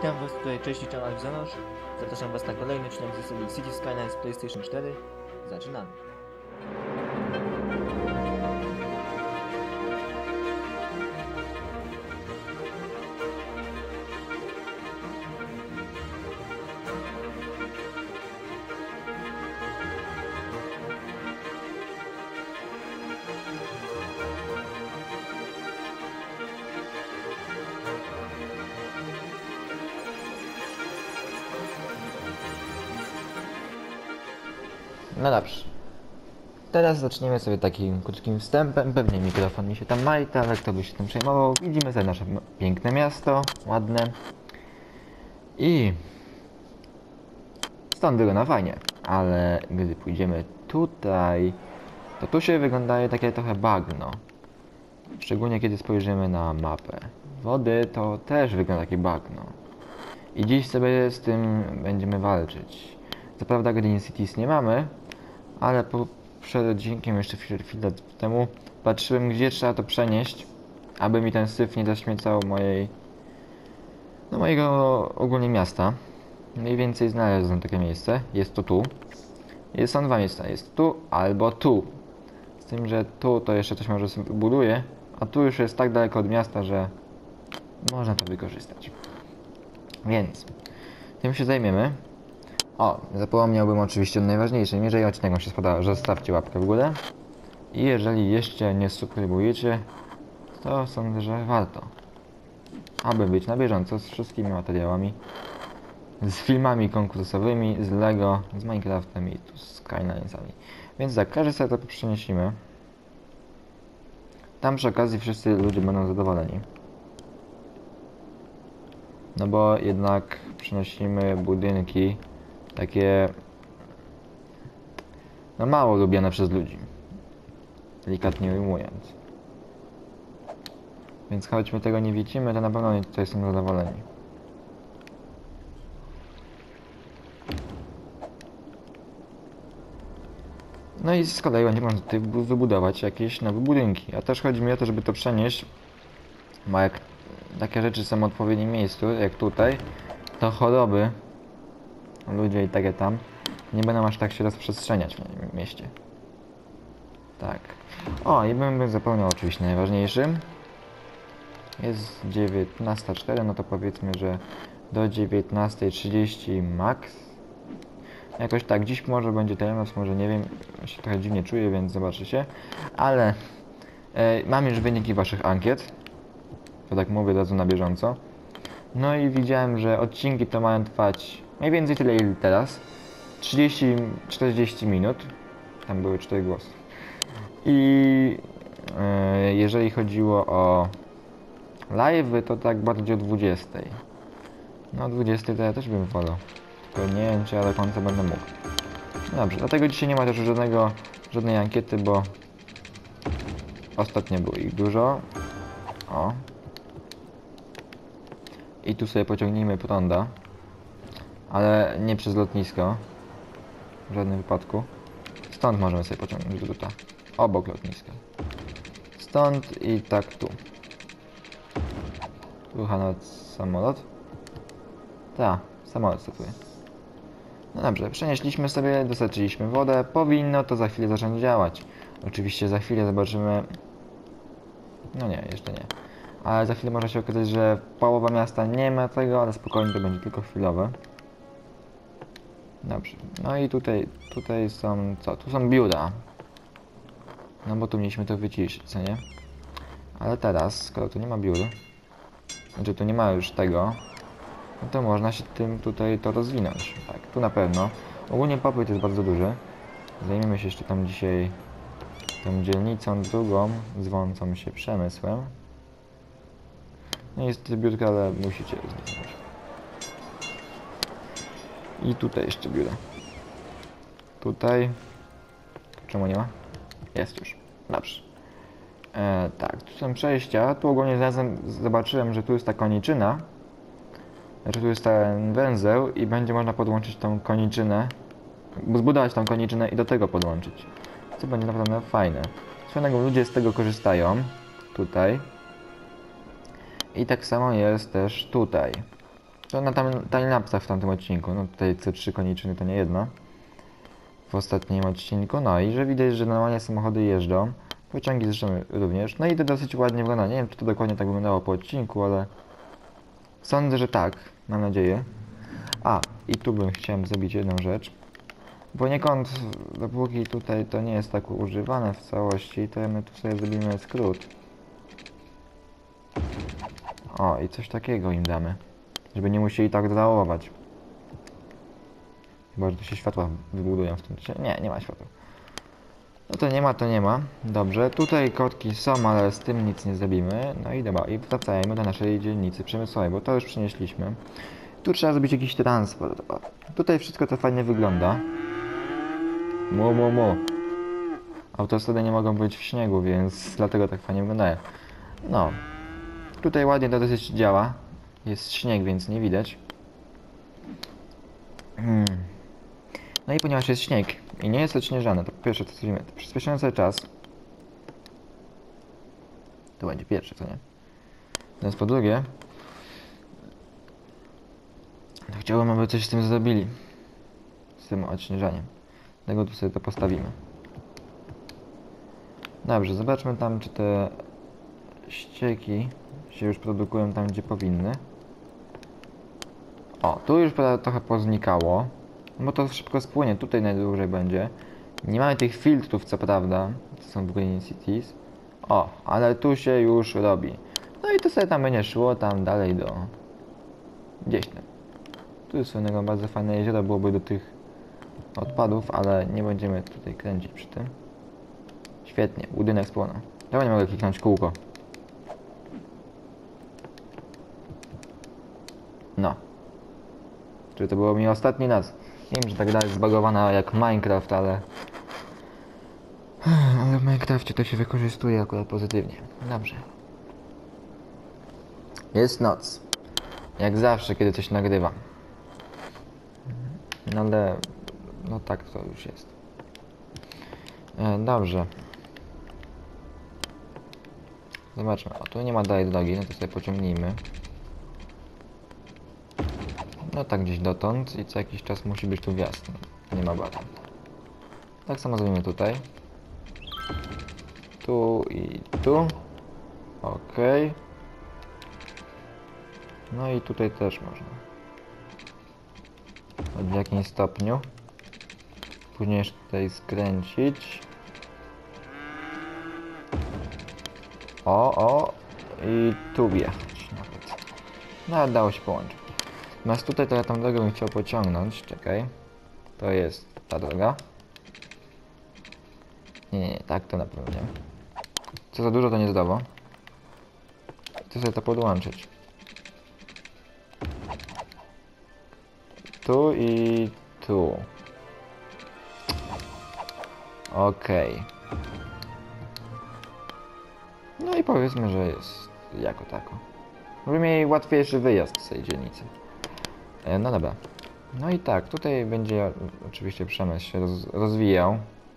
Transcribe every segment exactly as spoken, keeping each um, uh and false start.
Witam was tutaj, cześć i czołem Alexanosz. Zapraszam was na kolejny odcinek ze serii City Skylines PlayStation cztery. Zaczynamy. No dobrze. Teraz zaczniemy sobie takim krótkim wstępem. Pewnie mikrofon mi się tam majta, ale kto by się tym przejmował. Widzimy sobie nasze piękne miasto, ładne. I stąd wygląda fajnie. Ale gdy pójdziemy tutaj, to tu się wygląda takie trochę bagno. Szczególnie kiedy spojrzymy na mapę wody, to też wygląda takie bagno. I dziś sobie z tym będziemy walczyć. Co prawda Green Cities nie mamy, ale po, przed odcinkiem jeszcze chwilę temu patrzyłem, gdzie trzeba to przenieść, aby mi ten syf nie zaśmiecał mojej, no mojego ogólnie miasta. Mniej więcej znalazłem takie miejsce. Jest to tu. Jest, są dwa miejsca. Jest tu albo tu. Z tym, że tu to jeszcze coś może sobie buduję, a tu już jest tak daleko od miasta, że można to wykorzystać. Więc tym się zajmiemy. O, zapomniałbym oczywiście o najważniejszym. Jeżeli odcinek wam się spodobał, zostawcie łapkę w górę. I jeżeli jeszcze nie subskrybujecie, to sądzę, że warto. Aby być na bieżąco z wszystkimi materiałami. Z filmami konkursowymi, z Lego, z Minecraftem i tu z Skylinesami. Więc tak, każdy sobie to przenieśmy. Tam przy okazji wszyscy ludzie będą zadowoleni. No bo jednak przenosimy budynki takie no mało lubiane przez ludzi, delikatnie ujmując. Więc choć my tego nie widzimy, to na pewno oni tutaj są zadowoleni. No i z kolei będzie można tutaj wybudować jakieś nowe budynki. A też chodzi mi o to, żeby to przenieść, bo jak takie rzeczy są w odpowiednim miejscu, jak tutaj, to choroby, ludzie i takie tam, nie będą aż tak się rozprzestrzeniać w mieście. Tak. O, i bym zapomniał oczywiście najważniejszym. Jest dziewiętnasta cztery, no to powiedzmy, że do dziewiętnasta trzydzieści max. Jakoś tak, dziś może będzie terminus, może nie wiem, ja się trochę dziwnie czuję, więc zobaczycie. Ale e, mam już wyniki waszych ankiet. To tak mówię od razu na bieżąco. No i widziałem, że odcinki to mają trwać mniej więcej tyle ile teraz. trzydzieści czterdzieści minut. Tam były cztery głosy. I yy, jeżeli chodziło o live, to tak bardziej o dwudziestej. No o dwudziestej to ja też bym wolał. Tylko nie wiem, czy ja do końca będę mógł. No dobrze, dlatego dzisiaj nie ma też żadnego, żadnej ankiety, bo ostatnio było ich dużo. O. I tu sobie pociągnijmy prąda. Ale nie przez lotnisko. W żadnym wypadku. Stąd możemy sobie pociągnąć do tutaj. Obok lotniska. Stąd i tak tu. Rucha nawet samolot. Tak, samolot statuje. No dobrze, przenieśliśmy sobie, dostarczyliśmy wodę. Powinno to za chwilę zacząć działać. Oczywiście za chwilę zobaczymy... No nie, jeszcze nie. Ale za chwilę może się okazać, że połowa miasta nie ma tego, ale spokojnie to będzie tylko chwilowe. Dobrze. No i tutaj, tutaj są co? Tu są biura. No bo tu mieliśmy to wyciszyć, co nie? Ale teraz, skoro tu nie ma biur, znaczy tu nie ma już tego, no to można się tym tutaj to rozwinąć. Tak, tu na pewno. Ogólnie popyt jest bardzo duży. Zajmiemy się jeszcze tam dzisiaj tą dzielnicą drugą, zwącą się Przemysłem. No jest biurka, ale musicie zniknąć. I tutaj jeszcze biuro. Tutaj. Czemu nie ma? Jest już. Dobrze. E, tak, tu są przejścia. Tu ogólnie razem zobaczyłem, że tu jest ta koniczyna. Znaczy tu jest ten węzeł i będzie można podłączyć tą koniczynę. Zbudować tą koniczynę i do tego podłączyć. Co będzie naprawdę fajne. Swoją ludzie z tego korzystają. Tutaj. I tak samo jest też tutaj. To na tam timelapsach w tamtym odcinku. No tutaj C trzy koniczyny to nie jedna. W ostatnim odcinku. No i że widać, że normalnie samochody jeżdżą. Pociągi zresztą również. No i to dosyć ładnie wygląda. Nie wiem, czy to dokładnie tak wyglądało po odcinku, ale sądzę, że tak. Mam nadzieję. A, i tu bym chciał zrobić jedną rzecz. Poniekąd, dopóki tutaj to nie jest tak używane w całości, to my tu sobie zrobimy skrót. O, i coś takiego im damy. Żeby nie musieli tak żałować. Chyba, że tu się światła wybudują w tym czasie. Nie, nie ma światła. No to nie ma, to nie ma. Dobrze, tutaj kotki są, ale z tym nic nie zrobimy. No i dobra, i wracajmy do naszej dzielnicy przemysłowej, bo to już przynieśliśmy. Tu trzeba zrobić jakiś transport. O, tutaj wszystko to fajnie wygląda. Mu, mu, mu. Autostrady nie mogą być w śniegu, więc dlatego tak fajnie wyglądają. No. Tutaj ładnie to dosyć działa. Jest śnieg, więc nie widać. Hmm. No i ponieważ jest śnieg i nie jest odśnieżane, to po pierwsze co zrobimy, to przyspieszymy sobie czas. To będzie pierwsze, co nie? Natomiast po drugie, to chciałbym, aby coś z tym zrobili. Z tym odśnieżaniem. Dlatego tu sobie to postawimy. Dobrze, zobaczmy tam, czy te ścieki się już produkują tam, gdzie powinny. O, tu już trochę poznikało. Bo to szybko spłynie, tutaj najdłużej będzie. Nie mamy tych filtrów, co prawda. To są w Green Cities. O, ale tu się już robi. No i to sobie tam będzie szło, tam dalej do... Gdzieś tam. Tu jest innego bardzo fajne jezioro, byłoby do tych odpadów, ale nie będziemy tutaj kręcić przy tym. Świetnie, budynek spłonął. Ja nie mogę kliknąć kółko. No. Czyli to było mi ostatni raz. Nie wiem, że tak dalej zbagowana jak Minecraft, ale... Ale w Minecrafcie to się wykorzystuje akurat pozytywnie. Dobrze. Jest noc. Jak zawsze, kiedy coś nagrywam. No ale... No tak to już jest. E, dobrze. Zobaczmy. O, tu nie ma dalej drogi, no to sobie pociągnijmy. No tak gdzieś dotąd i co jakiś czas musi być tu wjazd. Nie ma badań. Tak samo zrobimy tutaj. Tu i tu. Ok. No i tutaj też można. W jakimś stopniu. Później jeszcze tutaj skręcić. O, o. I tu wjechać nawet. No ale dało się połączyć. Natomiast tutaj to ja tą drogę bym chciał pociągnąć. Czekaj. To jest ta droga. Nie, nie, nie. Tak to na pewno nie. Co za dużo to niezdrowo. Chcę sobie to podłączyć. Tu i tu. Okej. Okay. No i powiedzmy, że jest jako tako. Żeby mieli łatwiejszy wyjazd z tej dzielnicy. E, no dobra. No i tak, tutaj będzie oczywiście przemysł się roz, rozwijał.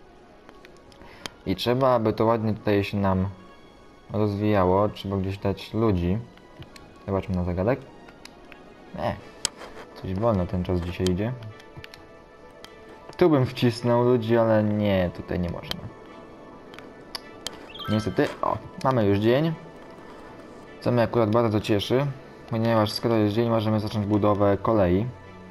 I trzeba, aby to ładnie tutaj się nam rozwijało, trzeba gdzieś dać ludzi. Zobaczmy na zagadek. Nie. Coś wolno ten czas dzisiaj idzie. Tu bym wcisnął ludzi, ale nie, tutaj nie można. Niestety, o, mamy już dzień. Co mnie akurat bardzo cieszy, ponieważ skoro jest dzień, możemy zacząć budowę kolei,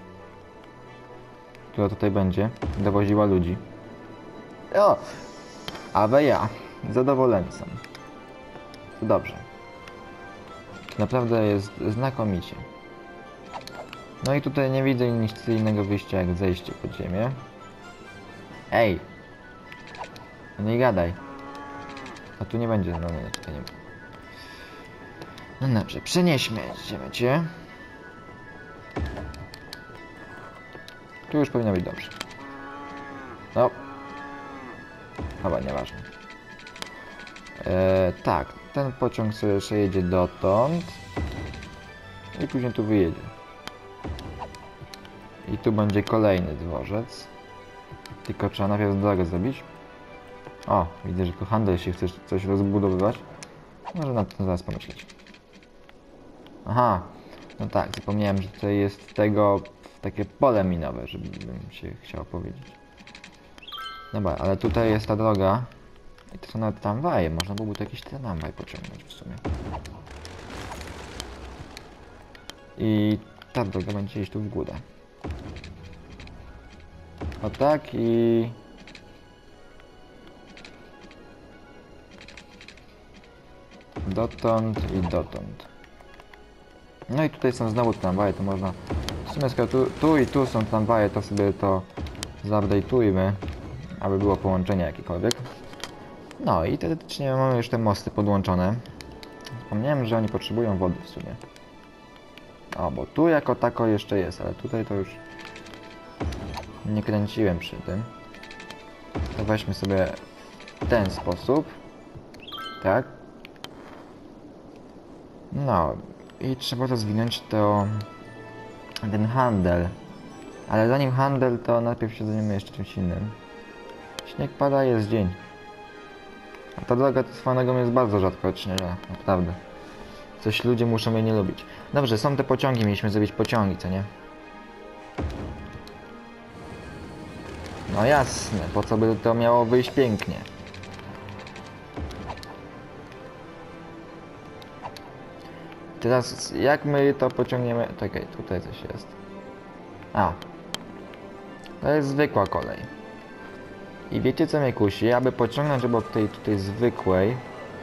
która tutaj będzie dowoziła ludzi. O! A ja, zadowolony sam. To dobrze. Naprawdę jest znakomicie. No i tutaj nie widzę nic innego wyjścia jak zejście pod ziemię. Ej! No nie gadaj. A tu nie będzie, no nie, tutaj nie ma. No dobrze, przenieśmy cię. Tu już powinno być dobrze. No. Chyba nieważne. Eee, tak, ten pociąg sobie jeszcze jedzie dotąd. I później tu wyjedzie. I tu będzie kolejny dworzec. Tylko trzeba najpierw drogę zrobić. O, widzę, że tu handel się chce coś rozbudowywać. Może nad tym zaraz pomyśleć. Aha, No tak, zapomniałem, że tutaj jest tego takie pole minowe, żebym się chciał powiedzieć. Dobra, ale tutaj jest ta droga. I to są nawet tramwaje, można byłoby tu jakiś tramwaj pociągnąć w sumie. I ta droga będzie iść tu w górę. O tak i... Dotąd i dotąd. No i tutaj są znowu tramwaje, to można... W sumie skoro tu, tu i tu są tramwaje, to sobie to zupdate'ujmy, aby było połączenie jakiekolwiek. No i teoretycznie mamy już te mosty podłączone. Wspomniałem, że oni potrzebują wody w sumie. O, bo tu jako tako jeszcze jest, ale tutaj to już nie kręciłem przy tym. To weźmy sobie w ten sposób. Tak. No i trzeba rozwinąć to... ten handel. Ale zanim handel, to najpierw się zajmiemy jeszcze czymś innym. Śnieg pada, jest dzień. A ta droga swoją drogą jest bardzo rzadko odśnieżona, naprawdę. Coś ludzie muszą jej nie lubić. Dobrze, są te pociągi, mieliśmy zrobić pociągi, co nie? No jasne, po co by to miało wyjść pięknie? Teraz, jak my to pociągniemy... Czekaj, tutaj coś jest. A. To jest zwykła kolej. I wiecie co mnie kusi? Aby pociągnąć obok tej tutaj zwykłej...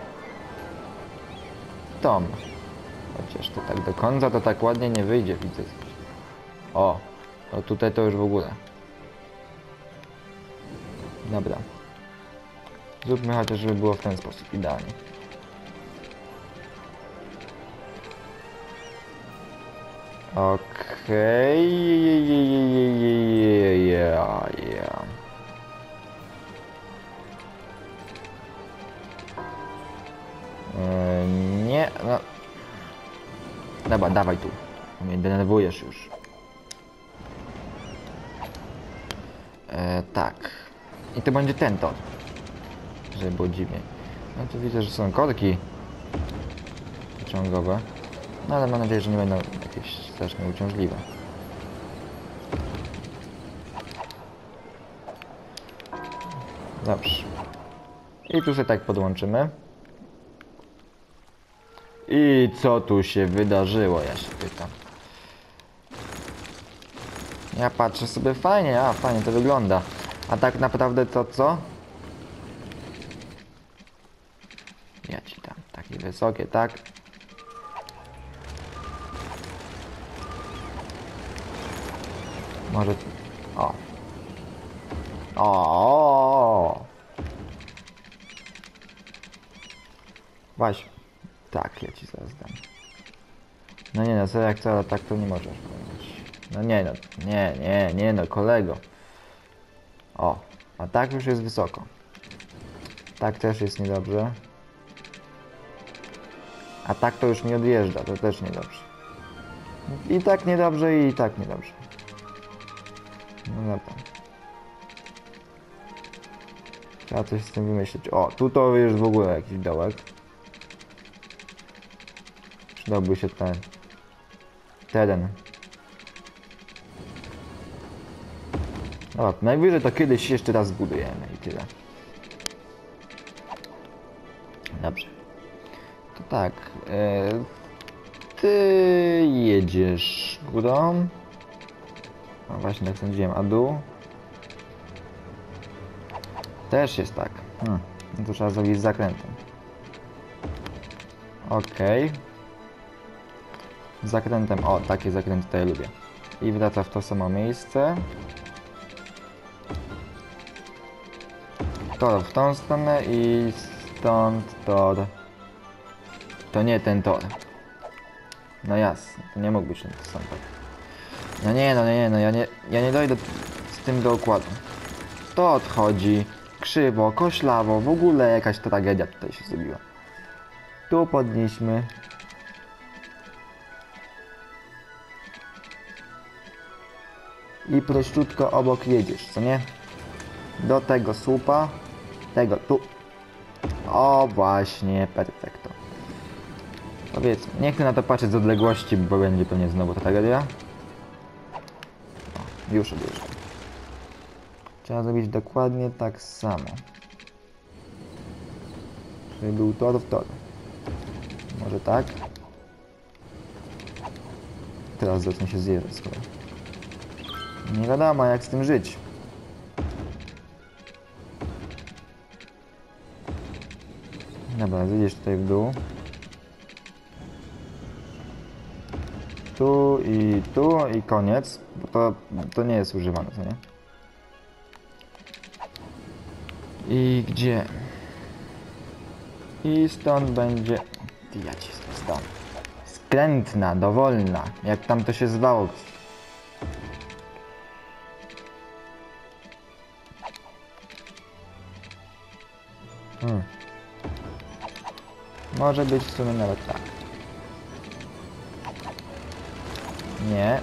Tom. Chociaż to tak do końca to tak ładnie nie wyjdzie, widzę. O, to tutaj to już w ogóle. Dobra. Zróbmy chociaż, żeby było w ten sposób, idealnie. Okej. Nie, no. Dobra, dawaj tu. Mnie denerwujesz już. E, tak. I to będzie ten tor. Żeby było dziwnie. No tu widzę, że są korki pociągowe. No ale mam nadzieję, że nie będą jakieś strasznie uciążliwe. Dobrze. I tu sobie tak podłączymy. I co tu się wydarzyło, ja się pytam. Ja patrzę sobie, fajnie, a fajnie to wygląda. A tak naprawdę to co? Ja ci tam, takie wysokie, tak? Może... O. O. Właśnie. Tak, ja ci zaraz dam. No nie no, co jak co, ale tak to nie możesz powiedzieć. No nie no, nie, nie, nie no, kolego. O, a tak już jest wysoko. Tak też jest niedobrze. A tak to już nie odjeżdża, to też niedobrze. I tak niedobrze, i tak niedobrze. No dobra. Trzeba coś z tym wymyślić. O, tu to jest w ogóle jakiś dołek. Przydałby się ten teren. Dobra, najwyżej to kiedyś jeszcze raz zbudujemy i tyle. Dobrze. To tak. E, ty jedziesz górą. No właśnie, tak sądziłem. A dół? Też jest tak. Hmm. No to trzeba zrobić z zakrętem. Okej. Okay. Z zakrętem. O, takie zakręty tutaj lubię. I wraca w to samo miejsce. Tor w tą stronę i stąd tor. To nie ten tor. No jasne, to nie mógł być ten sam tor. No nie, no nie, no ja nie, ja nie dojdę z tym do układu. To odchodzi krzywo, koślawo, w ogóle jakaś tragedia tutaj się zrobiła. Tu podnieśmy. I prościutko obok jedziesz, co nie? Do tego słupa. Tego tu. O właśnie, perfekto. Powiedzmy, nie chcę na to patrzeć z odległości, bo będzie pewnie znowu ta tragedia. O, już odjeżdżam. Trzeba zrobić dokładnie tak samo. Żeby był tor w tor. Może tak? Teraz zacznie się zjeżdżać skoro. Nie wiadomo jak z tym żyć. Dobra, zjedziesz tutaj w dół. Tu i tu i koniec, bo to, to nie jest używane, co nie? I gdzie? I stąd będzie... Ja ci stąd. Skrętna, dowolna, jak tam to się zwało. Hmm. Może być w sumie nawet tak. Nie.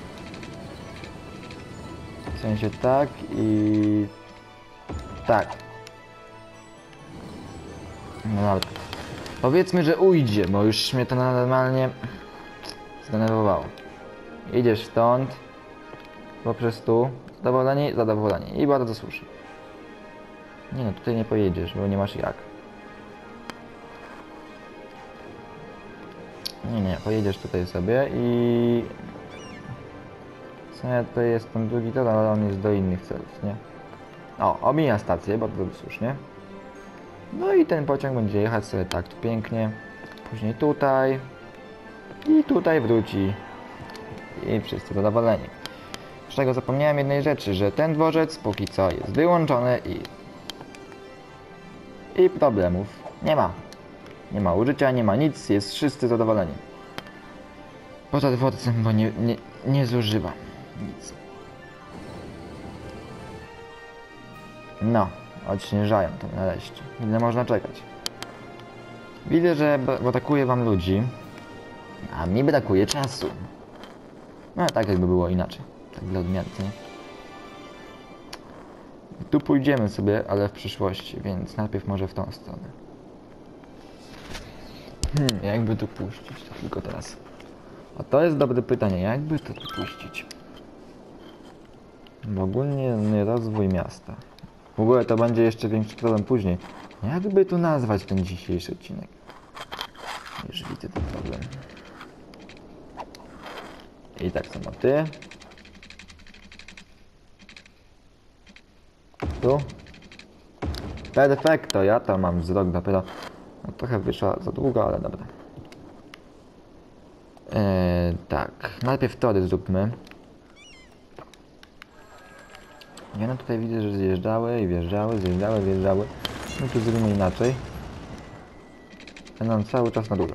W sensie tak i... tak. No dobra. Powiedzmy, że ujdzie, bo już mnie to normalnie zdenerwowało. Idziesz stąd, poprzez tu, zadowoleni, zadowoleni i bardzo słusznie. Nie no, tutaj nie pojedziesz, bo nie masz jak. Nie, nie, pojedziesz tutaj sobie i... W sumie tutaj jest ten drugi tor, ale on jest do innych celów, nie? O, omija stację, bardzo słusznie. No i ten pociąg będzie jechać sobie tak tu pięknie. Później tutaj. I tutaj wróci. I wszyscy zadowoleni. Z czego zapomniałem jednej rzeczy, że ten dworzec póki co jest wyłączony i... I problemów nie ma. Nie ma użycia, nie ma nic, jest wszyscy zadowoleni. Poza dworcem, bo nie, nie, nie zużywa nic. No, odśnieżają to nareszcie. Ile można czekać? Widzę, że brakuje wam ludzi, a mi brakuje czasu. No tak jakby było inaczej. Tak dla odmiany, nie? Tu pójdziemy sobie, ale w przyszłości, więc najpierw może w tą stronę. Hmm, jakby tu puścić? To tylko teraz. A to jest dobre pytanie, jakby to tu puścić? Ogólnie rozwój miasta. W ogóle to będzie jeszcze większy problem później. Jakby tu nazwać ten dzisiejszy odcinek? Już widzę ten problem. I tak samo ty. Tu. Perfekto, ja tam mam wzrok dopiero. No, trochę wyszła za długo, ale dobra. Eee, tak, najpierw tory zróbmy. Ja no tutaj widzę, że zjeżdżały i wjeżdżały, zjeżdżały, wjeżdżały. No tu zrobimy inaczej. Będą cały czas na górze.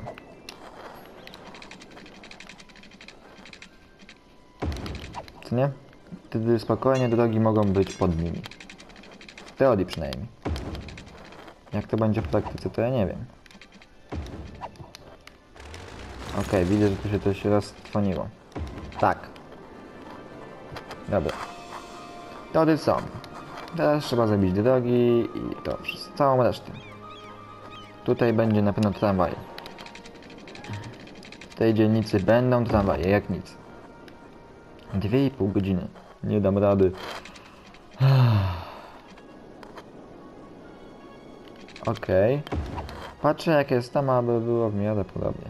Co nie? Wtedy spokojnie drogi mogą być pod nimi. W teorii przynajmniej. Jak to będzie w praktyce, to ja nie wiem. Okej, okay, widzę, że tu się coś roztrwoniło. Tak. Dobra. Tory są. Teraz trzeba zrobić drogi i to wszystko, całą resztę. Tutaj będzie na pewno tramwaj. W tej dzielnicy będą tramwaje, jak nic. Dwie i pół godziny. Nie dam rady. Okej. Okay. Patrzę jak jest tam, aby było w miarę podobnie.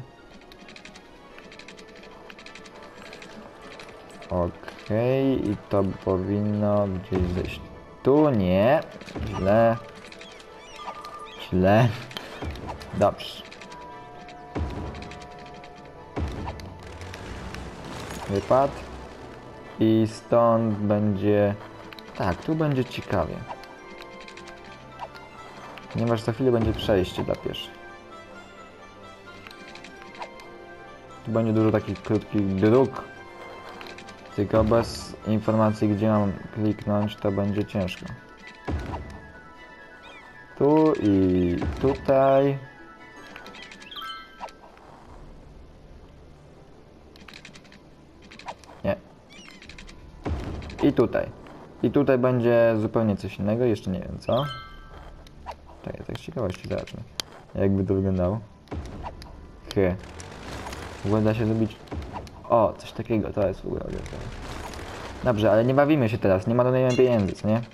Okej, okay. I to powinno gdzieś zejść. Tu nie. Źle. Źle. Dobrze. Wypad. I stąd będzie... Tak, tu będzie ciekawie. Ponieważ za chwilę będzie przejście dla pieszych. Tu będzie dużo takich krótkich dróg. Tylko bez informacji, gdzie mam kliknąć, to będzie ciężko. Tu i tutaj. Nie. I tutaj. I tutaj będzie zupełnie coś innego, jeszcze nie wiem co. Czekaj, tak z ciekawości zobaczmy. Jakby to wyglądało. Hy. W ogóle da się zrobić... O, coś takiego, to jest w ogóle... Dobrze, ale nie bawimy się teraz, nie marnujemy pieniędzy, co nie?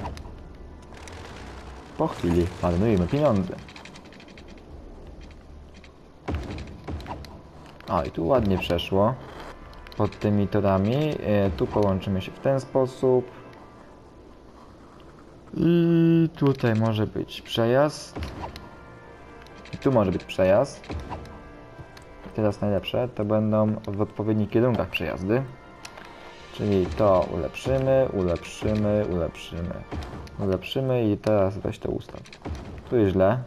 Po chwili marnujemy pieniądze. O, i tu ładnie przeszło. Pod tymi torami. E, tu połączymy się w ten sposób. I tutaj może być przejazd. I tu może być przejazd. I teraz najlepsze to będą w odpowiednich kierunkach przejazdy. Czyli to ulepszymy, ulepszymy, ulepszymy. Ulepszymy i teraz weź to ustaw. Tu jest źle.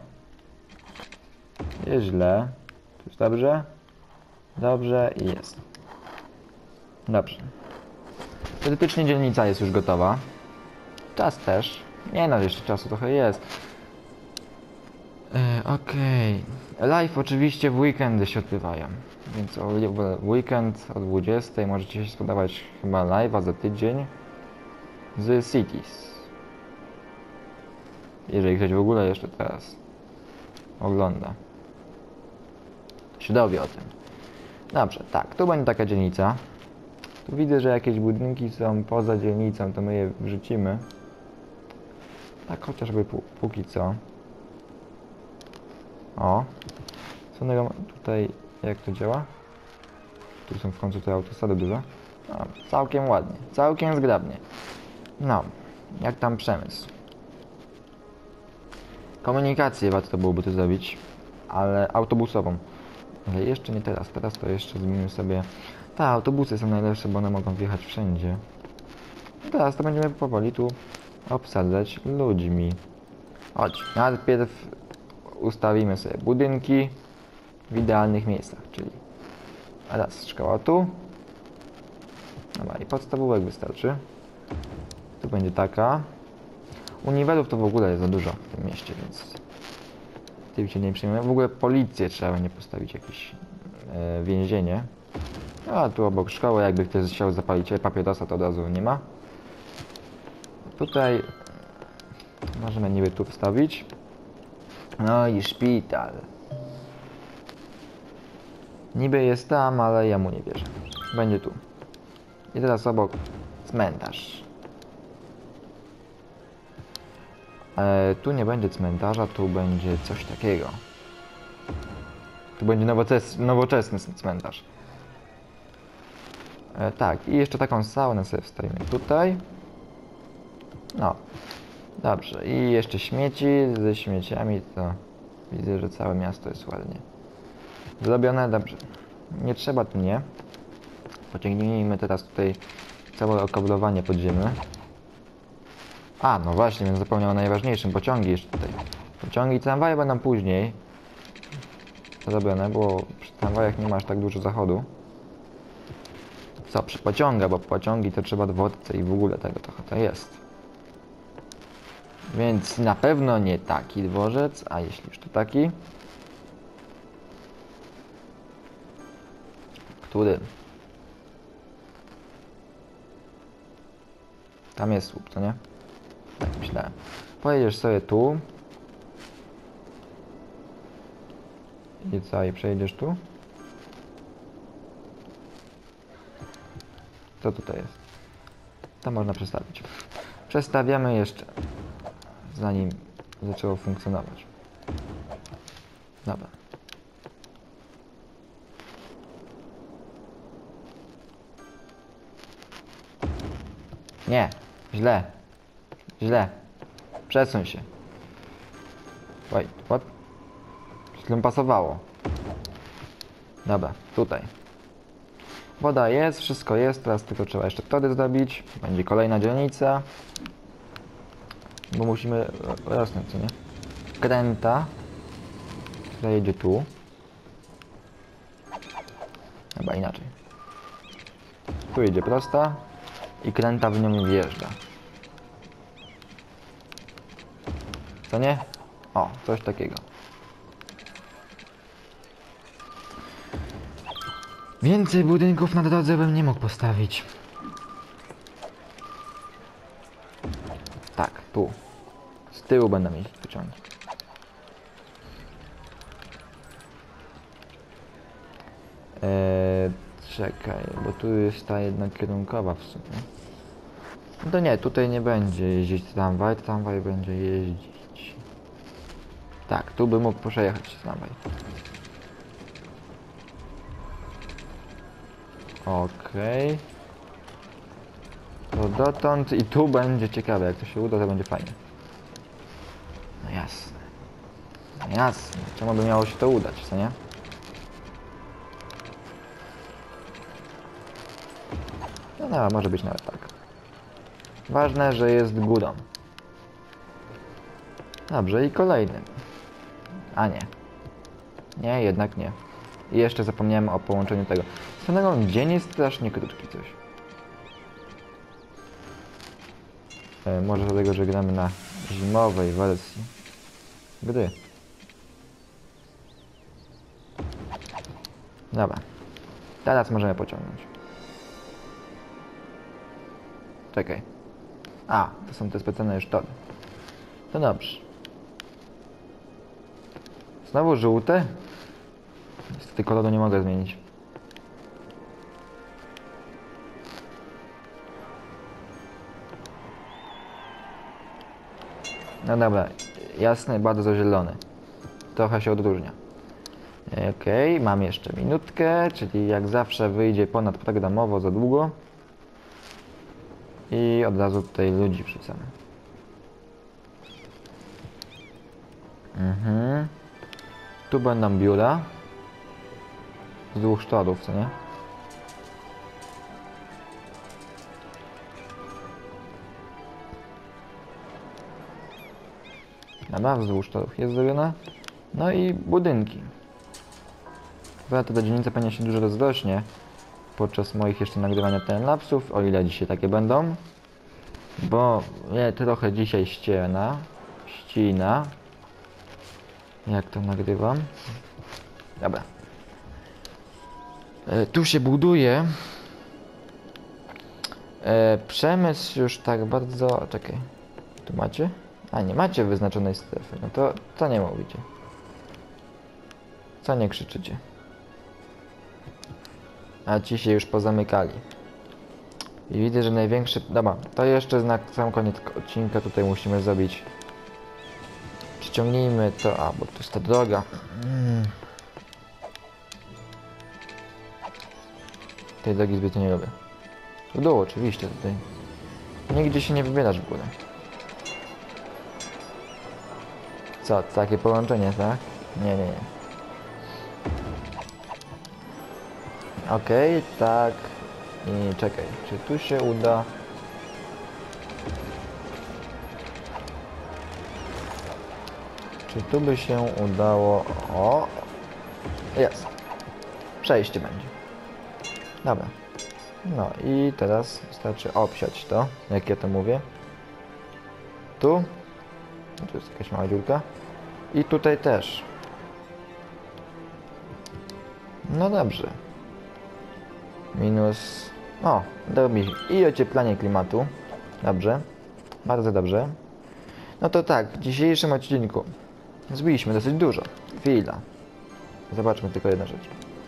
Jest źle. Tu jest dobrze. Dobrze i jest. Dobrze. Teoretycznie dzielnica jest już gotowa. Czas też. Nie no, jeszcze czasu trochę jest. E, Okej. Okay. Live oczywiście w weekendy się odbywają. Więc o, w weekend o dwudziestej możecie się spodobać chyba live'a za tydzień z Cities. Jeżeli ktoś w ogóle jeszcze teraz ogląda, to się dowie o tym. Dobrze, tak, tu będzie taka dzielnica. Tu widzę, że jakieś budynki są poza dzielnicą, to my je wrzucimy. Tak chociażby póki co. O. Co tutaj, jak to działa? Tu są w końcu te autostrady duże. No, całkiem ładnie, całkiem zgrabnie. No, jak tam przemysł? Komunikację warto byłoby to zrobić, ale autobusową. Ale jeszcze nie teraz, teraz to jeszcze zmienimy sobie... Tak, autobusy są najlepsze, bo one mogą wjechać wszędzie. Teraz to będziemy powoli tu obsadzać ludźmi. Chodź, najpierw ustawimy sobie budynki w idealnych miejscach, czyli raz szkoła tu. Dobra, i podstawówek wystarczy. Tu będzie taka. Uniwerów to w ogóle jest za dużo w tym mieście, więc tym się nie przyjmujemy. W ogóle policję trzeba będzie postawić, jakieś e, więzienie. A tu obok szkoły, jakby ktoś chciał zapalić papierosa, to od razu nie ma. Tutaj możemy niby tu wstawić. No i szpital. Niby jest tam, ale ja mu nie wierzę. Będzie tu. I teraz obok cmentarz. E, tu nie będzie cmentarza, tu będzie coś takiego. Tu będzie nowoczesny, nowoczesny cmentarz. E, tak, i jeszcze taką saunę sobie wstawimy tutaj. No. Dobrze, i jeszcze śmieci. Ze śmieciami to widzę, że całe miasto jest ładnie zrobione. Dobrze. Nie trzeba tu nie. Pociągnijmy teraz tutaj całe okablowanie podziemne. A, no właśnie, więc zapomniałem o najważniejszym. Pociągi jeszcze tutaj. Pociągi i tramwaje będą później zrobione, bo przy tramwajach nie ma aż tak dużo zachodu. Co, przy pociągach, bo pociągi to trzeba dworce i w ogóle tego trochę to jest. Więc na pewno nie taki dworzec, a jeśli już to taki, który? Tam jest słup, co nie? Tak myślałem. Pojedziesz sobie tu. I co, i przejdziesz tu? Co tutaj jest? To można przestawić. Przestawiamy jeszcze, zanim zaczęło funkcjonować. Dobra. Nie, źle. Źle. Przesuń się. Wait, what? Źle pasowało. Dobra, tutaj. Woda jest, wszystko jest, teraz tylko trzeba jeszcze tory zrobić. Będzie kolejna dzielnica. Bo musimy rosnąć, co nie? Kręta, która jedzie tu. Chyba inaczej. Tu jedzie prosta i kręta w nią wjeżdża. Co nie? O, coś takiego. Więcej budynków na drodze bym nie mógł postawić. Tak, tu. Z tyłu będę mieć pociągi. Eee, czekaj, bo tu jest ta jedna kierunkowa w sumie. No to nie, tutaj nie będzie jeździć tramwaj, tramwaj będzie jeździć. Tak, tu by mógł przejechać tramwaj. Okej. To dotąd i tu będzie ciekawe, jak to się uda, to będzie fajnie. No jasne. No jasne, czemu by miało się to udać, co nie? No, no może być nawet tak. Ważne, że jest górą. Dobrze, i kolejny. A nie. Nie, jednak nie. I jeszcze zapomniałem o połączeniu tego. Swoją drogą, dzień jest strasznie krótki coś. E, może dlatego, że gramy na zimowej wersji gry. Dobra. Teraz możemy pociągnąć. Czekaj. A, to są te specjalne już tory. To dobrze. Znowu żółte? Niestety koloru nie mogę zmienić. No dobra, jasny, bardzo zielony. Trochę się odróżnia. Okej, okay, mam jeszcze minutkę, czyli jak zawsze wyjdzie ponadprogramowo za długo. I od razu tutaj ludzi wrzucamy. Mhm. Tu będą biura. Z dwóch torów, co nie? Dobra, wzdłuż torów jest zrobione. No i budynki. Chyba ta dzielnica pewnie się dużo rozrośnie podczas moich jeszcze nagrywania timelapsów, o ile dzisiaj takie będą. Bo mnie trochę dzisiaj ściena, ścina. Jak to nagrywam? Dobra. E, tu się buduje. E, przemysł już tak bardzo... Czekaj. Tu macie? A nie macie wyznaczonej strefy. No to co nie mówicie? Co nie krzyczycie? A ci się już pozamykali. I widzę, że największy... Dobra, to jeszcze na sam koniec odcinka tutaj musimy zrobić. Przyciągnijmy to... A, bo to jest ta droga. Mm. Tej drogi zbyt nie lubię. W dół oczywiście tutaj. Nigdzie się nie wybierasz w górę. Co, takie połączenie, tak? Nie, nie, nie. Okej, okay, tak. I czekaj, czy tu się uda? Czy tu by się udało? O! Jest. Przejście będzie. Dobra. No i teraz wystarczy obsiać to, jak ja to mówię. Tu. Tu jest jakaś mała dziurka. I tutaj też. No dobrze. Minus... O, robi i ocieplanie klimatu. Dobrze. Bardzo dobrze. No to tak, w dzisiejszym odcinku zbiliśmy dosyć dużo. Chwila. Zobaczmy tylko jedną rzecz.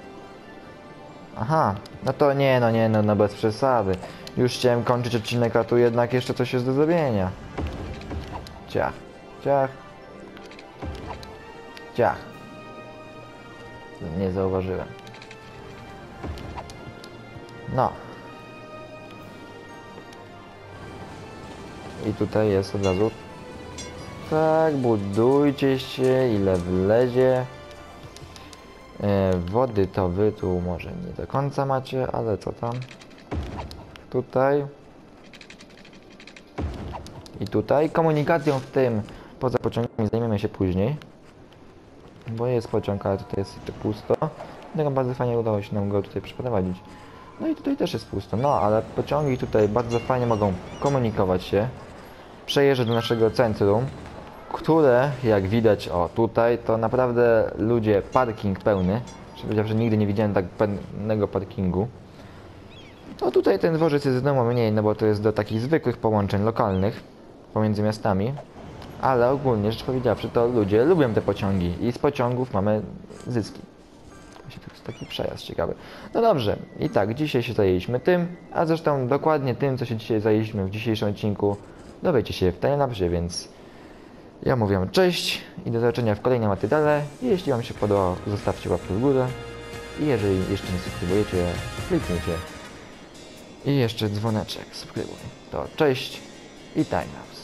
Aha, no to nie, no nie, no, no bez przesady. Już chciałem kończyć odcinek, a tu jednak jeszcze coś jest do zrobienia. Ciach, ciach. Ciach. Nie zauważyłem. No. I tutaj jest od razu. Tak, budujcie się, ile wlezie. E, wody to wy tu może nie do końca macie, ale co tam? Tutaj. I tutaj. Komunikacją w tym poza pociągami zajmiemy się później. Bo jest pociąg, ale tutaj jest pusto. Dlatego bardzo fajnie udało się nam go tutaj przeprowadzić. No i tutaj też jest pusto. No, ale pociągi tutaj bardzo fajnie mogą komunikować się. Przejeżdżać do naszego centrum, które, jak widać, o tutaj, to naprawdę ludzie, parking pełny. Powiedział, że nigdy nie widziałem tak pełnego parkingu. No tutaj ten dworzec jest znowu mniej, no bo to jest do takich zwykłych połączeń lokalnych pomiędzy miastami. Ale ogólnie rzecz powiedziawszy, to ludzie lubią te pociągi i z pociągów mamy zyski. Gdzie to jest taki przejazd ciekawy. No dobrze, i tak, dzisiaj się zajęliśmy tym, a zresztą dokładnie tym, co się dzisiaj zajęliśmy w dzisiejszym odcinku, dowiecie się w timelapsie, więc ja mówię cześć i do zobaczenia w kolejnym materiale. I jeśli Wam się podobało, zostawcie łapkę w górę. I jeżeli jeszcze nie subskrybujecie, kliknijcie. I jeszcze dzwoneczek, subskrybuj. To cześć i timelapse.